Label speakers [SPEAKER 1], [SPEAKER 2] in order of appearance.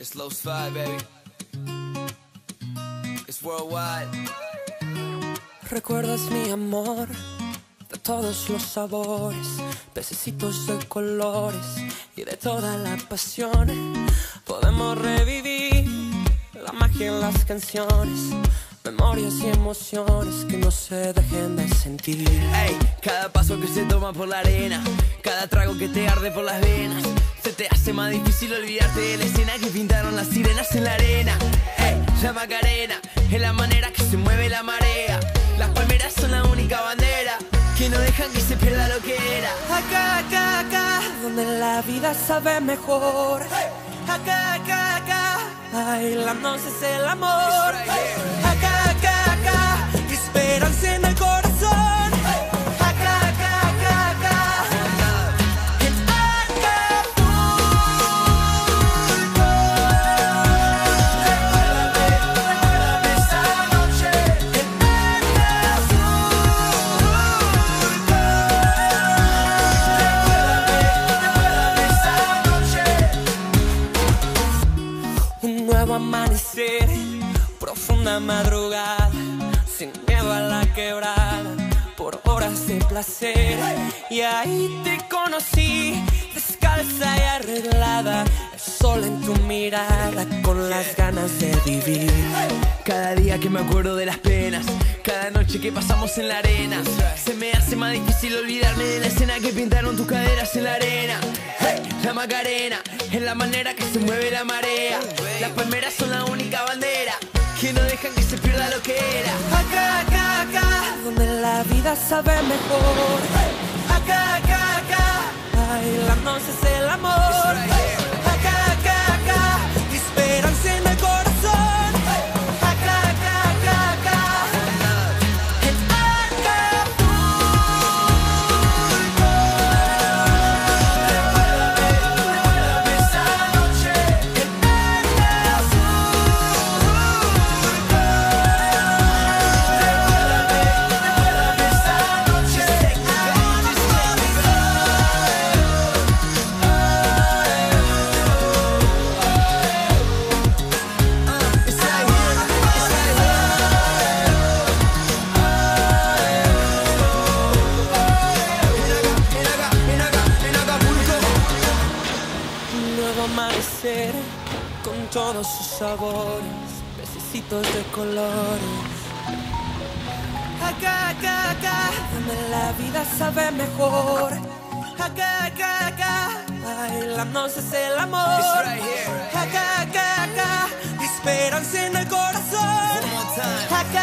[SPEAKER 1] It's Low Slide, baby. It's worldwide.
[SPEAKER 2] Recuerdas mi amor de todos los sabores, pececitos de colores y de toda la pasión. Podemos revivir la magia en las canciones, memorias y emociones que no se dejen de sentir.
[SPEAKER 1] Ey, cada paso que se toma por la arena, cada trago que te arde por las venas, se te hace más difícil olvidarte de la escena que pintaron las sirenas en la arena. Ey, la Macarena es la manera que se mueve la marea. Las palmeras son la única bandera que no dejan que se pierda lo que era.
[SPEAKER 2] Acá, acá, acá, donde la vida sabe mejor. Acá, acá, acá, bailando es el amor. Acá, acá, acá, esperanza en el corazón. Acá, acá, acá, acá, en Acapulco. Recuérdame esa noche en Recuérdame esa noche. Un nuevo amanecer, profunda madrugada, sin miedo a la quebrada, por horas de placer. Y ahí te conocí, descalza y arreglada, el sol en tu mirada, con las ganas de vivir.
[SPEAKER 1] Cada día que me acuerdo de las penas, cada noche que pasamos en la arena, se me hace más difícil olvidarme de la escena que pintaron tus caderas en la arena. Hey, la Macarena es la manera que se mueve la marea. Las palmeras son la única bandera que no dejan que se pierda lo que era.
[SPEAKER 2] Acá, acá, acá, donde la vida sabe mejor. Acá, acá, acá, bailando es el amor. Acá, acá, acá, esperanza en el corazón. Acá, acá, acá, acá, en Acapulco. Recuérdame esa noche en Recuérdame esa noche. Un nuevo amanecer con todos sus sabores, pececitos de colores. Acá, acá, acá, donde la vida sabe mejor. Acá, acá, acá, bailando es el amor. Acá, acá, acá, esperanza en el corazón. Acá,